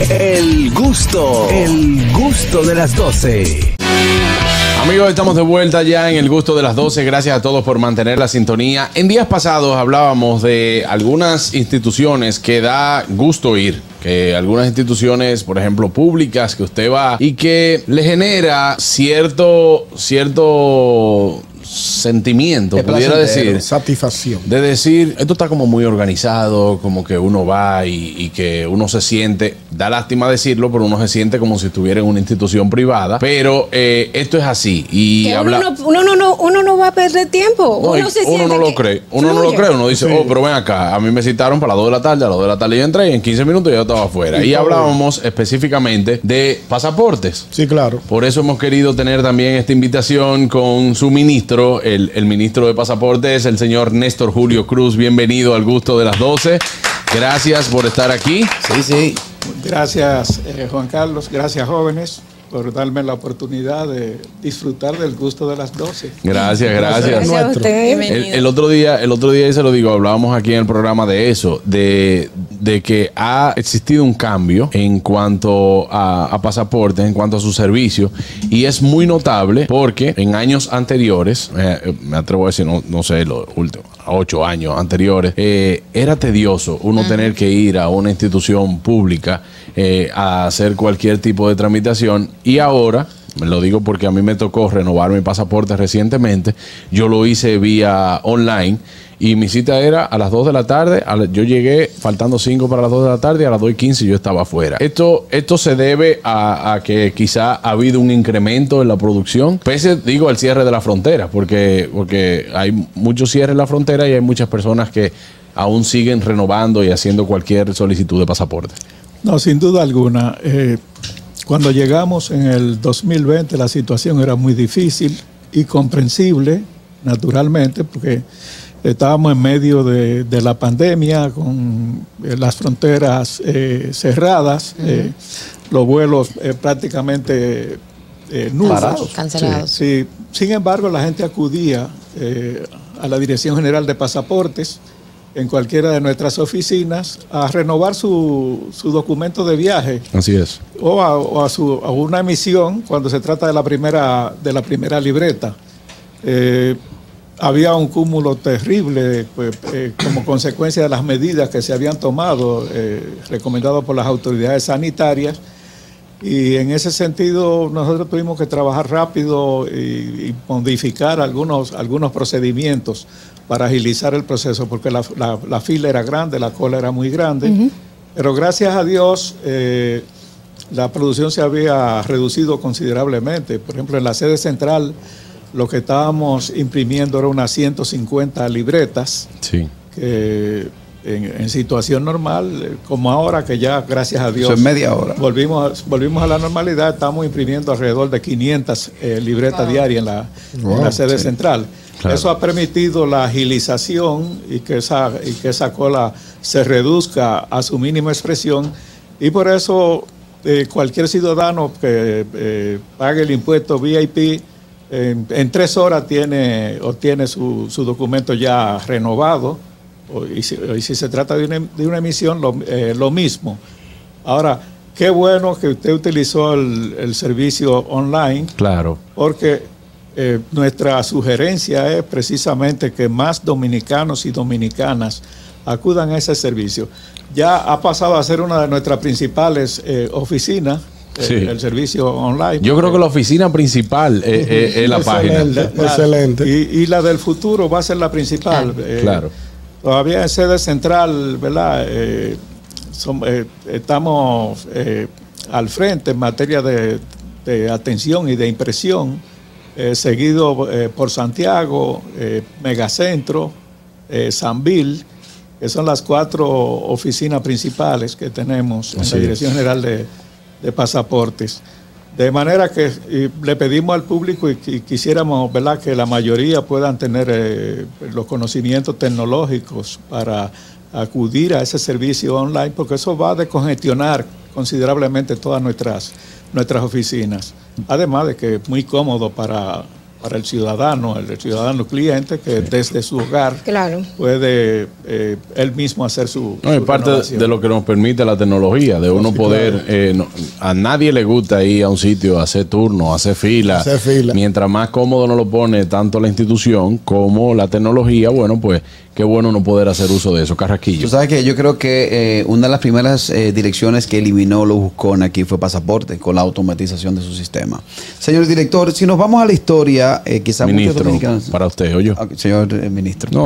El gusto de las 12. Amigos, estamos de vuelta ya en el gusto de las 12. Gracias a todos por mantener la sintonía. En días pasados hablábamos de algunas instituciones que da gusto ir. Que algunas instituciones, por ejemplo, públicas, que usted va y que le genera cierto sentimiento, pudiera decir, satisfacción, de decir, esto está como muy organizado, como que uno va y que uno se siente, da lástima decirlo, pero uno se siente como si estuviera en una institución privada, pero esto es así y uno no va a perder tiempo, uno no lo cree, uno dice, sí. Pero ven acá, a mí me citaron para las 2 de la tarde, a las 2 de la tarde yo entré y en 15 minutos yo estaba afuera, y hablábamos específicamente de pasaportes. Sí, claro. Por eso hemos querido tener también esta invitación con su ministro. El ministro de Pasaportes, el señor Néstor Julio Cruz. Bienvenido al gusto de las 12. Gracias por estar aquí. Sí. Gracias, Juan Carlos. Gracias, jóvenes, por darme la oportunidad de disfrutar del gusto de las 12. Gracias. Gracias a usted. El otro día, y se lo digo, hablábamos aquí en el programa de eso, de que ha existido un cambio en cuanto a pasaportes, en cuanto a su servicio, y es muy notable porque en años anteriores, me atrevo a decir, no sé, los últimos 8 años anteriores, era tedioso uno tener que ir a una institución pública a hacer cualquier tipo de tramitación, y ahora, me lo digo porque a mí me tocó renovar mi pasaporte recientemente, yo lo hice vía online y mi cita era a las 2 de la tarde, yo llegué faltando 5 para las 2 de la tarde y a las 2:15 yo estaba afuera. Esto se debe a que quizá ha habido un incremento en la producción, pese, digo, al cierre de la frontera, porque hay muchos cierres en la frontera y hay muchas personas que aún siguen renovando y haciendo cualquier solicitud de pasaporte. No, sin duda alguna. Cuando llegamos en el 2020 la situación era muy difícil y comprensible, naturalmente, porque estábamos en medio de la pandemia con las fronteras cerradas, los vuelos prácticamente nulos. Cancelados. Sí. Sin embargo, la gente acudía a la Dirección General de Pasaportes en cualquiera de nuestras oficinas a renovar su documento de viaje. Así es. O a una emisión cuando se trata de la primera libreta. Había un cúmulo terrible como consecuencia de las medidas que se habían tomado, recomendadas por las autoridades sanitarias, y en ese sentido nosotros tuvimos que trabajar rápido y modificar algunos procedimientos para agilizar el proceso, porque la fila era grande, la cola era muy grande, pero gracias a Dios la producción se había reducido considerablemente. Por ejemplo, en la sede central lo que estábamos imprimiendo era unas 150 libretas, Sí. que en situación normal, como ahora, que ya gracias a Dios Eso es media hora. volvimos a la normalidad, estamos imprimiendo alrededor de 500 libretas diarias en la sede central. Claro. Eso ha permitido la agilización y que esa cola se reduzca a su mínima expresión, y por eso cualquier ciudadano que pague el impuesto VIP en 3 horas obtiene su documento ya renovado, y si se trata de una emisión, lo mismo. Ahora, qué bueno que usted utilizó el servicio online. Claro. Porque nuestra sugerencia es precisamente que más dominicanos y dominicanas acudan a ese servicio. Ya ha pasado a ser una de nuestras principales oficinas, Sí. el servicio online. Yo creo que la oficina principal es la página. Excelente. Y la del futuro va a ser la principal. Claro. Todavía en sede central, ¿verdad? Estamos al frente en materia de atención y de impresión, seguido por Santiago, Megacentro, Sanvil, que son las 4 oficinas principales que tenemos en la Dirección General de Pasaportes. De manera que le pedimos al público y quisiéramos, ¿verdad?, que la mayoría puedan tener los conocimientos tecnológicos para acudir a ese servicio online, porque eso va a descongestionar considerablemente todas nuestras oficinas. Además de que es muy cómodo para el ciudadano cliente, que desde su hogar puede él mismo hacer su es parte renovación. de lo que nos permite la tecnología, de uno poder, a nadie le gusta ir a un sitio a hacer turno, a hacer fila. Mientras más cómodo nos lo pone tanto la institución como la tecnología, bueno, pues qué bueno no poder hacer uso de eso. Carraquillo. Tú sabes que yo creo que una de las primeras direcciones que eliminó los Buscón aquí fue Pasaporte, con la automatización de su sistema. Señor director, si nos vamos a la historia, quizás muchos dominicanos... Para usted, oye. Señor ministro. No,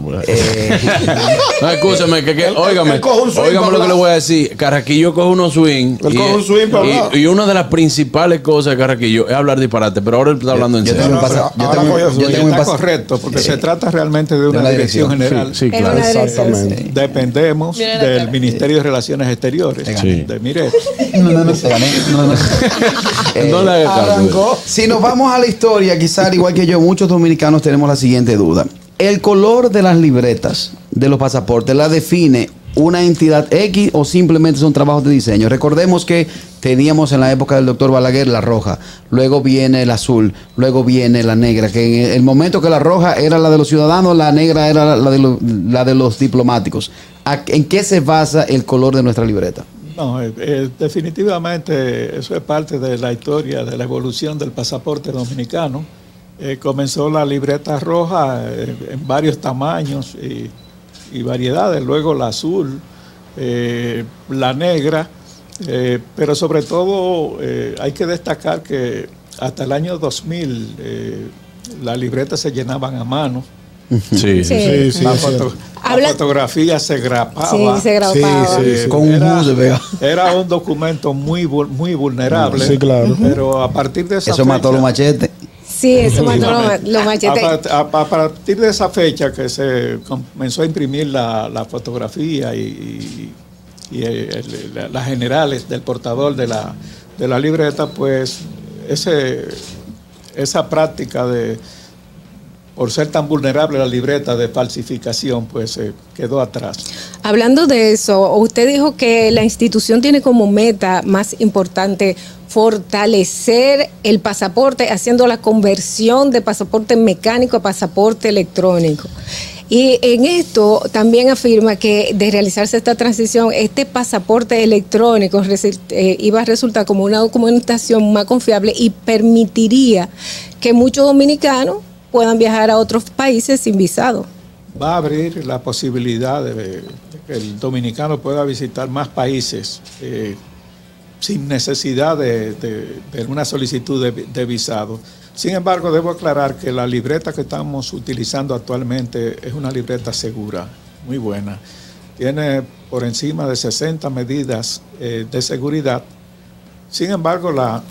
no, escúcheme, óigame lo que le voy a decir. Carraquillo coge unos swing. Y una de las principales cosas de Carraquillo es hablar disparate, pero ahora él está hablando en serio. Está correcto, porque se trata realmente de una dirección general. Sí, claro. Exactamente. Dependemos del Ministerio de Relaciones Exteriores. Sí. Mire. Si nos vamos a la historia, quizás igual que yo, muchos dominicanos tenemos la siguiente duda. ¿El color de las libretas de los pasaportes la define una entidad X o simplemente son trabajos de diseño? Recordemos que teníamos en la época del doctor Balaguer la roja, luego viene el azul, luego viene la negra, que en el momento que la roja era la de los ciudadanos, la negra era la de los diplomáticos. ¿En qué se basa el color de nuestra libreta? No, definitivamente eso es parte de la historia de la evolución del pasaporte dominicano. Comenzó la libreta roja en varios tamaños y variedades, luego la azul, la negra, pero sobre todo hay que destacar que hasta el año 2000 las libretas se llenaban a mano. Sí. La fotografía se grapaba. Sí, se grapaba. Con un era un documento muy vulnerable. Sí, claro. Pero a partir de esa fecha, mató los machetes. Sí, eso mató los machetes. A partir de esa fecha que se comenzó a imprimir la fotografía y las generales del portador de la libreta, pues esa práctica por ser tan vulnerable la libreta de falsificación, pues quedó atrás. Hablando de eso, usted dijo que la institución tiene como meta más importante fortalecer el pasaporte, haciendo la conversión de pasaporte mecánico a pasaporte electrónico. Y en esto también afirma que de realizarse esta transición, este pasaporte electrónico iba a resultar como una documentación más confiable y permitiría que muchos dominicanos puedan viajar a otros países sin visado. Va a abrir la posibilidad de que el dominicano pueda visitar más países sin necesidad de una solicitud de visado. Sin embargo, debo aclarar que la libreta que estamos utilizando actualmente es una libreta segura, muy buena. Tiene por encima de 60 medidas de seguridad. Sin embargo,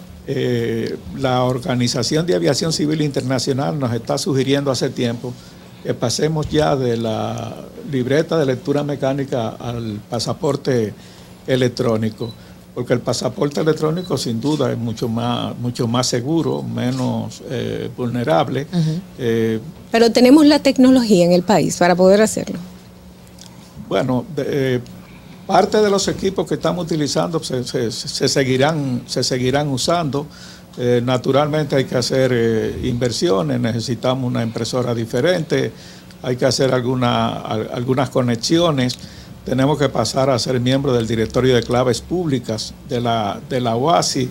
la Organización de Aviación Civil Internacional nos está sugiriendo hace tiempo que pasemos ya de la libreta de lectura mecánica al pasaporte electrónico, porque el pasaporte electrónico sin duda es mucho más seguro, menos vulnerable. Pero tenemos la tecnología en el país para poder hacerlo. Bueno, parte de los equipos que estamos utilizando se seguirán usando. Naturalmente hay que hacer inversiones, necesitamos una impresora diferente, hay que hacer algunas conexiones, tenemos que pasar a ser miembro del directorio de claves públicas de la OASI.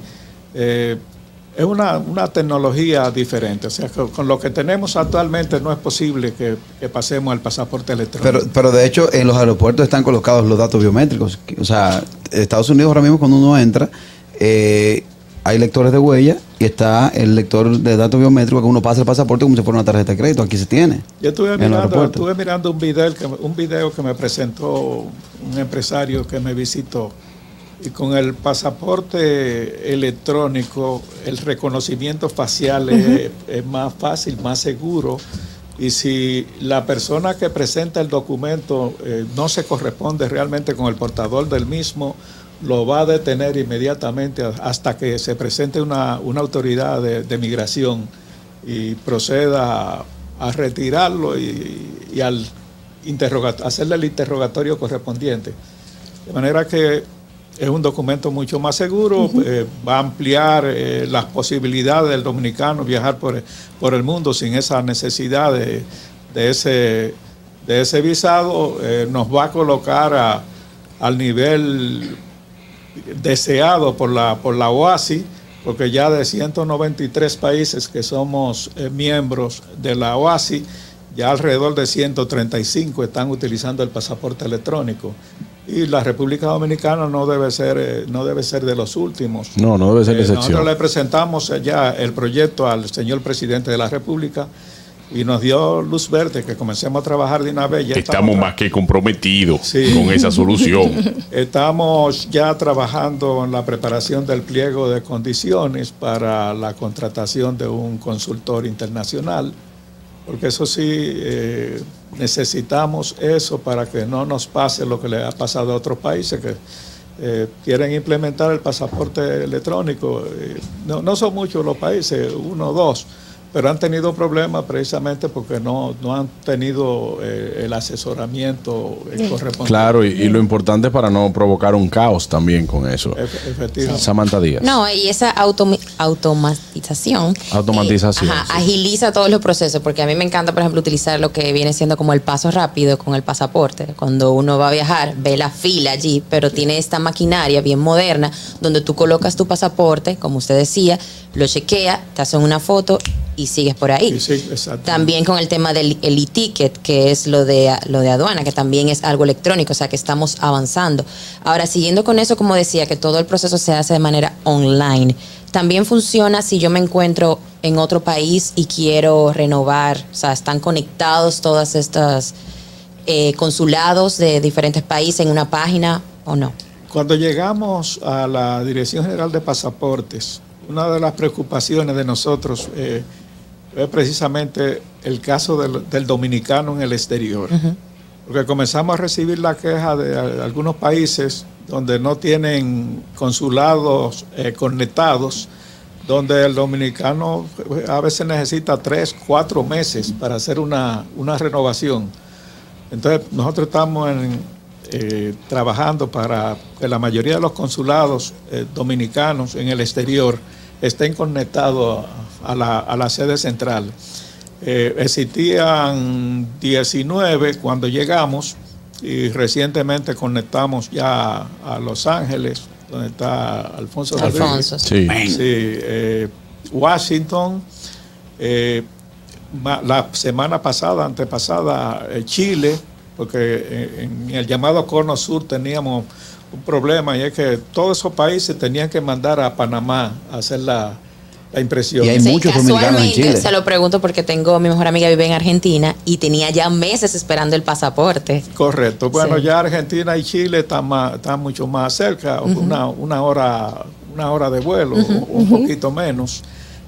Es una tecnología diferente, o sea, con lo que tenemos actualmente no es posible que pasemos al pasaporte electrónico. Pero de hecho en los aeropuertos están colocados los datos biométricos. O sea, Estados Unidos ahora mismo cuando uno entra, hay lectores de huella y está el lector de datos biométricos que uno pasa el pasaporte como si fuera una tarjeta de crédito. Aquí se tiene. Yo estuve mirando un video que me presentó un empresario que me visitó. Y con el pasaporte electrónico, el reconocimiento facial es más fácil, más seguro. Y si la persona que presenta el documento no se corresponde realmente con el portador del mismo, lo va a detener inmediatamente hasta que se presente una autoridad de migración y proceda a retirarlo y hacerle el interrogatorio correspondiente. De manera que es un documento mucho más seguro, va a ampliar las posibilidades del dominicano viajar por el mundo sin esa necesidad de ese visado. Nos va a colocar al nivel deseado por la OASI, porque ya de 193 países que somos miembros de la OASI, ya alrededor de 135 están utilizando el pasaporte electrónico. Y la República Dominicana no debe ser de los últimos. No debe ser excepción. Nosotros le presentamos ya el proyecto al señor presidente de la República y nos dio luz verde que comencemos a trabajar de una vez. Ya estamos más que comprometidos sí, con esa solución. Estamos ya trabajando en la preparación del pliego de condiciones para la contratación de un consultor internacional, porque eso sí, necesitamos eso para que no nos pase lo que le ha pasado a otros países que quieren implementar el pasaporte electrónico. No son muchos los países, 1 o 2, pero han tenido problemas precisamente porque no han tenido el asesoramiento correspondiente. Claro, y lo importante es para no provocar un caos también con eso. Efectivamente. Samantha Díaz. No, y esa automatización agiliza todos los procesos, porque a mí me encanta, por ejemplo, utilizar lo que viene siendo como el paso rápido con el pasaporte. Cuando uno va a viajar, ve la fila allí, pero tiene esta maquinaria bien moderna donde tú colocas tu pasaporte, como usted decía, lo chequea, te hacen una foto y sigues por ahí. Sí, también con el tema del e-ticket, que es lo de aduana, que también es algo electrónico, o sea que estamos avanzando. Ahora, siguiendo con eso, como decía, que todo el proceso se hace de manera online. También funciona si yo me encuentro en otro país y quiero renovar, o sea, están conectados todas estas consulados de diferentes países en una página, ¿o no? Cuando llegamos a la Dirección General de Pasaportes, una de las preocupaciones de nosotros es precisamente el caso del dominicano en el exterior. Porque comenzamos a recibir la queja de algunos países donde no tienen consulados conectados, donde el dominicano a veces necesita 3, 4 meses para hacer una renovación. Entonces nosotros estamos trabajando para que la mayoría de los consulados dominicanos en el exterior estén conectados a la sede central. Existían 19 cuando llegamos y recientemente conectamos ya a Los Ángeles, donde está Alfonso Rodríguez. Sí. Washington, la semana pasada, antepasada, Chile, porque en el llamado Cono Sur teníamos un problema, y es que todos esos países tenían que mandar a Panamá a hacer la impresión. Y hay muchos dominicanos en Chile. Se lo pregunto porque tengo mi mejor amiga vive en Argentina y tenía ya meses esperando el pasaporte. Correcto. Bueno, ya Argentina y Chile están mucho más cerca, una hora de vuelo, un poquito menos.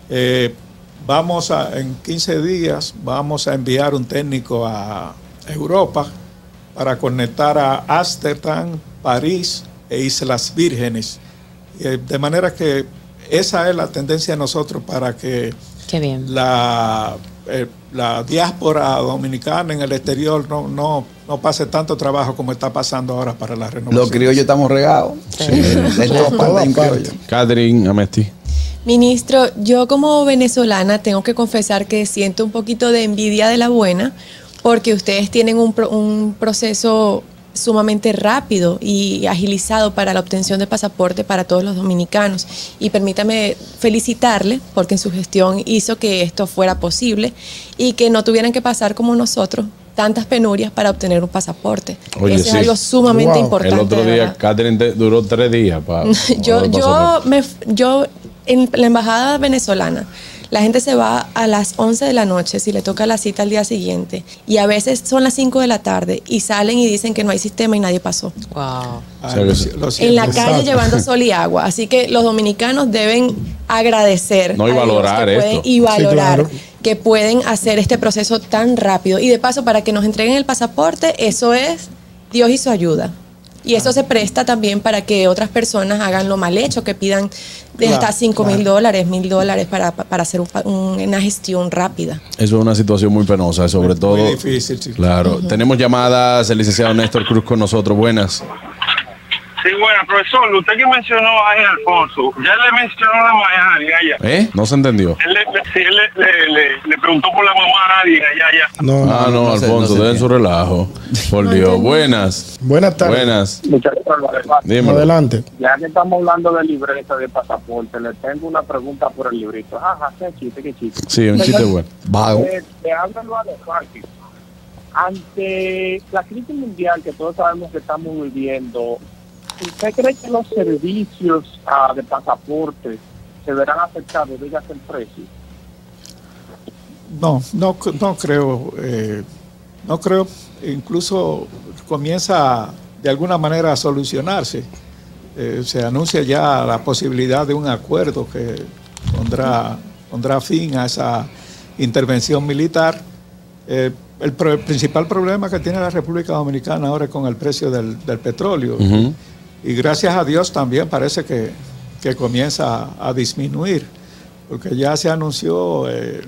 En 15 días vamos a enviar un técnico a Europa para conectar a Ámsterdam, París e Islas Vírgenes. De manera que esa es la tendencia de nosotros para que la diáspora dominicana en el exterior no pase tanto trabajo como está pasando ahora para la renovación. Los criollos estamos regados. Catherine Amesti. Ministro, yo como venezolana tengo que confesar que siento un poquito de envidia de la buena, porque ustedes tienen un proceso sumamente rápido y agilizado para la obtención de pasaporte para todos los dominicanos. Y permítame felicitarle porque en su gestión hizo que esto fuera posible y que no tuvieran que pasar como nosotros tantas penurias para obtener un pasaporte. Oye, eso es algo sumamente importante. El otro día, Catherine duró 3 días para yo en la embajada venezolana, la gente se va a las 11 de la noche si le toca la cita al día siguiente, y a veces son las 5 de la tarde y salen y dicen que no hay sistema y nadie pasó. Wow. En la calle llevando sol y agua. Así que los dominicanos deben agradecer y valorar esto. Y valorar que pueden hacer este proceso tan rápido. Y de paso, para que nos entreguen el pasaporte, eso es Dios y su ayuda. Y eso se presta también para que otras personas hagan lo mal hecho, que pidan de hasta $5,000, $1,000 para hacer una gestión rápida. Eso es una situación muy penosa, sobre todo. Muy difícil, sí. Claro. Tenemos llamadas, el licenciado Néstor Cruz con nosotros. Buenas. Sí, bueno, profesor, usted que mencionó ahí a Alfonso, ya le mencionó la mamá a alguien allá. No se entendió. Él le preguntó por la mamá a alguien allá. No, Alfonso, den su relajo. Por Dios. Buenas. Buenas tardes. Buenas. Muchachos, Dímelo. Adelante. ya que estamos hablando de libreta de pasaporte, le tengo una pregunta por el librito. Ajá, qué chiste. Sí, un chiste bueno. Vago. Te hablo de fácil. Ante la crisis mundial que todos sabemos que estamos viviendo, ¿usted cree que los servicios de pasaporte se verán afectados, dígase el precio? No creo. No creo. Incluso comienza de alguna manera a solucionarse. Se anuncia ya la posibilidad de un acuerdo que pondrá fin a esa intervención militar. El principal problema que tiene la República Dominicana ahora es con el precio del petróleo. Y gracias a Dios también parece que comienza a disminuir, porque ya se anunció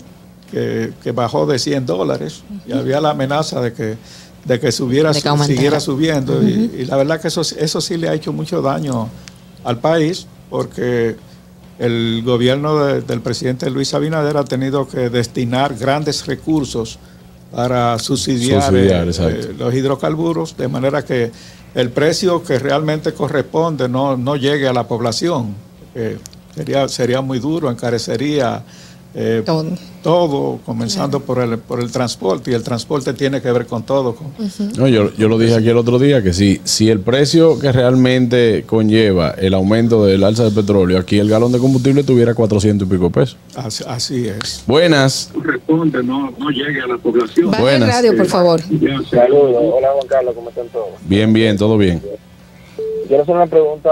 que bajó de $100 y había la amenaza de que siguiera subiendo. Y la verdad que eso sí le ha hecho mucho daño al país, porque el gobierno del presidente Luis Abinader ha tenido que destinar grandes recursos para subsidiar los hidrocarburos, de manera que el precio que realmente corresponde no llegue a la población. Sería muy duro, encarecería todo, comenzando por el transporte, y el transporte tiene que ver con todo. No, yo lo dije aquí el otro día, que si el precio que realmente conlleva el aumento del alza del petróleo, aquí el galón de combustible tuviera 400 y pico pesos. Así es. Buenas. Responde, no llegue a la población. Baja el radio, por favor. Saludos. Hola, Juan Carlos, ¿cómo están todos? Bien, todo bien. Quiero hacer una pregunta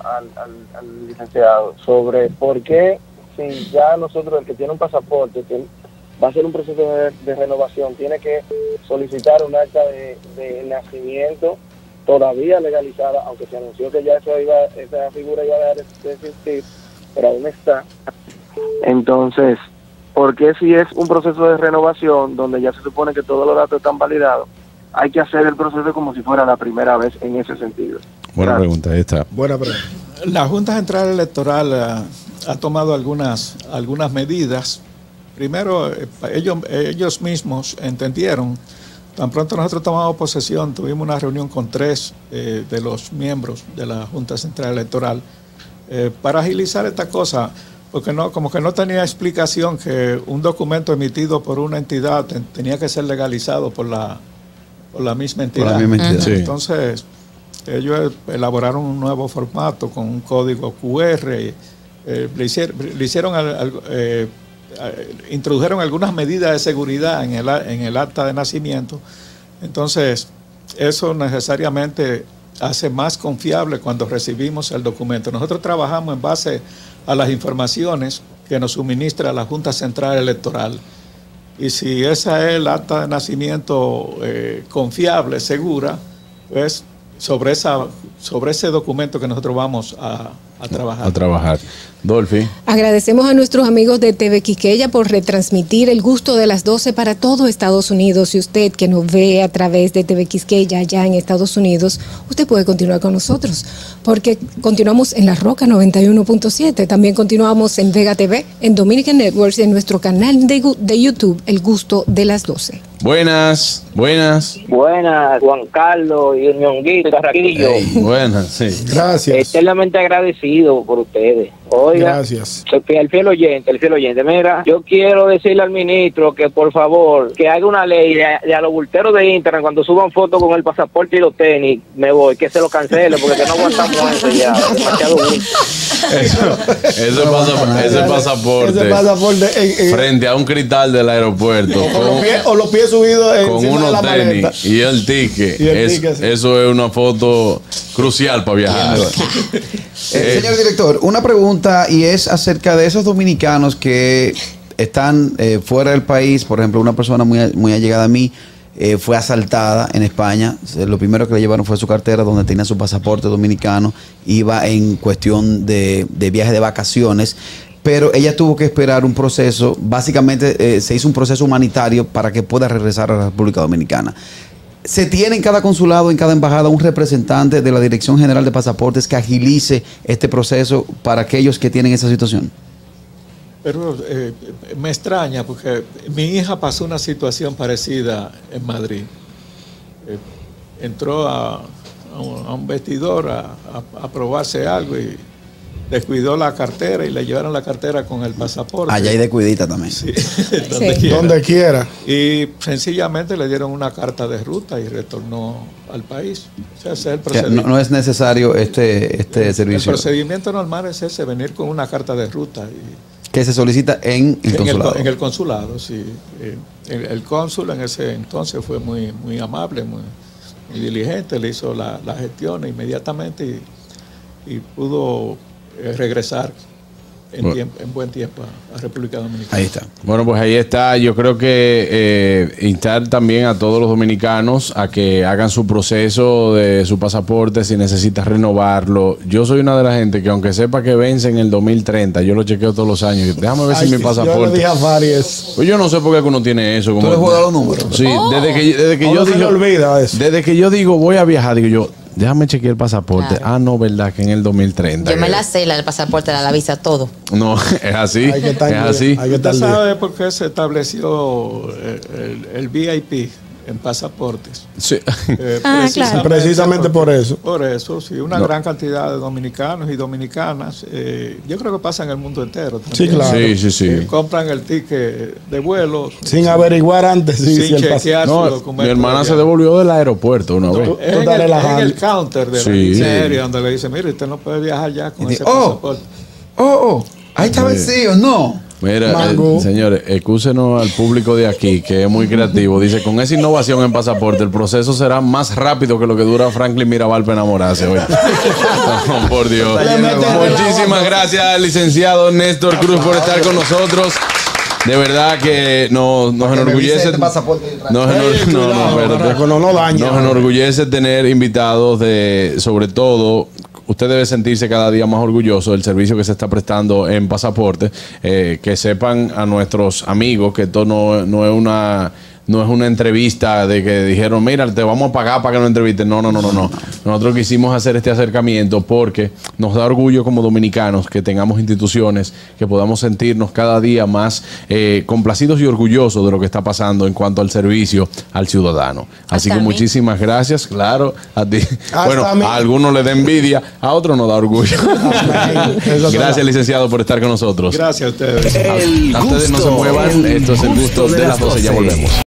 al licenciado sobre por qué, si ya nosotros, el que tiene un pasaporte, que va a hacer un proceso de renovación, tiene que solicitar un acta de nacimiento todavía legalizada, aunque se anunció que ya esa figura iba a dejar de existir, pero aún está. Entonces, ¿por qué si es un proceso de renovación donde ya se supone que todos los datos están validados, hay que hacer el proceso como si fuera la primera vez en ese sentido? Buena pregunta, ahí está. Buena pregunta. La Junta Central Electoral ha tomado algunas medidas. Primero, ellos mismos entendieron, tan pronto nosotros tomamos posesión, tuvimos una reunión con 3 de los miembros de la Junta Central Electoral para agilizar esta cosa, porque como que no tenía explicación que un documento emitido por una entidad tenía que ser legalizado por la misma entidad. Por la misma entidad. Sí. Entonces, ellos elaboraron un nuevo formato con un código QR. Introdujeron algunas medidas de seguridad en el acta de nacimiento. Entonces, eso necesariamente hace más confiable cuando recibimos el documento. Nosotros trabajamos en base a las informaciones que nos suministra la Junta Central Electoral. Y si esa es el acta de nacimiento confiable, segura, pues sobre ese documento que nosotros vamos a trabajar. Dolphy. Agradecemos a nuestros amigos de TV Quisqueya por retransmitir El Gusto de las 12 para todo Estados Unidos. Y usted que nos ve a través de TV Quisqueya allá en Estados Unidos, usted puede continuar con nosotros, porque continuamos en La Roca 91.7, también continuamos en Vega TV, en Dominican Networks, en nuestro canal de YouTube, El Gusto de las 12. Buenas. Buenas, Juan Carlos y Ñonguito y Carraquillo. Buenas, sí. Gracias. Eternamente agradecido por ustedes. Oiga, Gracias. El fiel oyente. Mira, yo quiero decirle al ministro que por favor, que haga una ley de a los bulteros de Instagram, cuando suban fotos con el pasaporte y los tenis, que se lo cancele, porque que no aguantamos eso ya. Demasiado bulto. Ese pasaporte frente a un cristal del aeropuerto O los pies subidos con encima de unos la maleta. tenis y el ticket. Sí. Eso es una foto crucial para viajar. Señor director, una pregunta, y es acerca de esos dominicanos que están fuera del país. Por ejemplo, una persona muy allegada a mí fue asaltada en España. Lo primero que le llevaron fue su cartera donde tenía su pasaporte dominicano. Iba en cuestión de viaje de vacaciones, pero ella tuvo que esperar un proceso. Básicamente se hizo un proceso humanitario para que pueda regresar a la República Dominicana. se tiene en cada consulado, en cada embajada, un representante de la Dirección General de Pasaportes que agilice este proceso para aquellos que tienen esa situación. Pero me extraña porque mi hija pasó una situación parecida en Madrid. Entró a un vestidor a probarse algo y descuidó la cartera y le llevaron la cartera con el pasaporte. Allá hay descuidita también. Sí, Sí. Donde quiera. Y sencillamente le dieron una carta de ruta y retornó al país. O sea, ese es el O sea, procedimiento. no es necesario este El servicio procedimiento normal es ese, venir con una carta de ruta. que se solicita en el consulado. En el consulado, sí. El cónsul en ese entonces fue muy amable, muy diligente, le hizo la gestión inmediatamente y pudo regresar en buen tiempo a República Dominicana. Ahí está. Bueno, pues ahí está. Yo creo que instar también a todos los dominicanos a que hagan su proceso de su pasaporte si necesitas renovarlo. Yo soy una de la gente que aunque sepa que vence en el 2030, yo lo chequeo todos los años. Déjame ver si mi Yo le pasaporte... dije a Faries. Pues yo no sé por qué uno tiene eso. ¿Tú le juegas los números? Sí, desde que No yo se le digo... olvida eso. Desde que yo digo voy a viajar, digo yo, déjame chequear el pasaporte. Claro. No, verdad, que en el 2030. Yo me la sé, la del pasaporte, la visa, todo. No, es así. Hay que estar Es bien, así. hay que estar ¿Usted bien. sabe por qué se estableció el VIP en pasaportes? Sí. Precisamente por eso. Por eso, sí, una gran cantidad de dominicanos y dominicanas, yo creo que pasa en el mundo entero también. Sí, claro. Sí. Compran el ticket de vuelo Sin averiguar antes si sin el chequear su No, documento. mi hermana de se allá. devolvió del aeropuerto una vez. Tú En estás el relajando. counter de la Sí. miseria, donde le dicen, mire, usted no puede viajar ya con ese pasaporte. Ahí está vencido, no. Mira, Mango. señores, excúsenos al público de aquí, que es muy creativo. Dice, con esa innovación en pasaporte, el proceso será más rápido que lo que dura Franklin Mirabal para enamorarse hoy. No, por Dios. Muchísimas gracias, licenciado Néstor Cruz, por estar con nosotros. De verdad que nos enorgullece. Nos enorgullece tener invitados sobre todo. Usted debe sentirse cada día más orgulloso del servicio que se está prestando en pasaporte. Que sepan a nuestros amigos que esto no es una entrevista de que dijeron, mira, te vamos a pagar para que nos entrevisten. No. Nosotros quisimos hacer este acercamiento porque nos da orgullo como dominicanos que tengamos instituciones que podamos sentirnos cada día más complacidos y orgullosos de lo que está pasando en cuanto al servicio al ciudadano. Así que muchísimas gracias, claro, a ti. Bueno, a algunos les da envidia, a otros nos da orgullo. Gracias, licenciado, por estar con nosotros. Gracias a ustedes. El A ustedes no se gusto, muevan, esto es el gusto de las 12, ya volvemos.